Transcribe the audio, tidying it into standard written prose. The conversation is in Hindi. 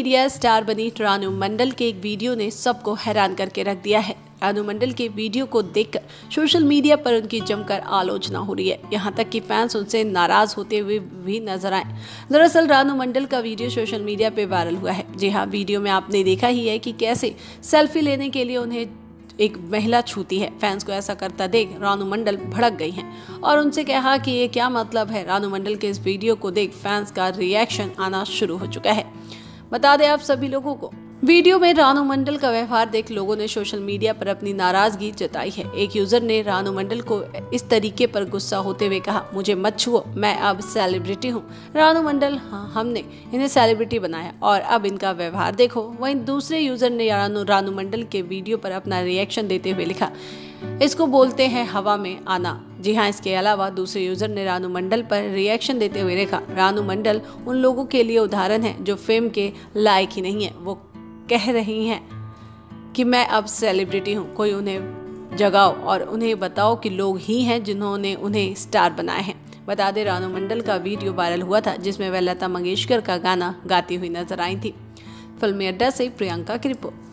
मीडिया स्टार बनी रानू मंडल के एक वीडियो ने सबको हैरान करके रख दिया है। रानू मंडल के वीडियो को देखकर सोशल मीडिया पर उनकी जमकर आलोचना हो रही है। यहाँ तक कि फैंस उनसे नाराज होते हुए भी नजर आए। दरअसल रानू मंडल का वीडियो सोशल मीडिया पे वायरल हुआ है। जी हाँ, वीडियो में आपने देखा ही है कि कैसे सेल्फी लेने के लिए उन्हें एक महिला छूती है। फैंस को ऐसा करता देख रानू मंडल भड़क गई हैं और उनसे कहा कि ये क्या मतलब है। रानू मंडल के इस वीडियो को देख फैंस का रिएक्शन आना शुरू हो चुका है। बता दें आप सभी लोगों को, वीडियो में रानू मंडल का व्यवहार देख लोगों ने सोशल मीडिया पर अपनी नाराजगी जताई है। एक यूजर ने रानू मंडल को इस तरीके पर गुस्सा होते हुए कहा, मुझे मत छुओ, मैं अब सेलिब्रिटी हूँ। रानू मंडल, हाँ, हमने इन्हें सेलिब्रिटी बनाया और अब इनका व्यवहार देखो। वहीं दूसरे यूजर ने रानू मंडल के वीडियो पर अपना रिएक्शन देते हुए लिखा, इसको बोलते हैं हवा में आना। जी हाँ, इसके अलावा दूसरे यूजर ने रानू मंडल पर रिएक्शन देते हुए लिखा, रानू मंडल उन लोगों के लिए उदाहरण है जो फेम के लायक ही नहीं है। वो कह रही हैं कि मैं अब सेलिब्रिटी हूँ, कोई उन्हें जगाओ और उन्हें बताओ कि लोग ही हैं जिन्होंने उन्हें स्टार बनाए हैं। बता दें रानू मंडल का वीडियो वायरल हुआ था जिसमें वह लता मंगेशकर का गाना गाती हुई नजर आई थी। फिल्मी अड्डा से प्रियंका की रिपोर्ट।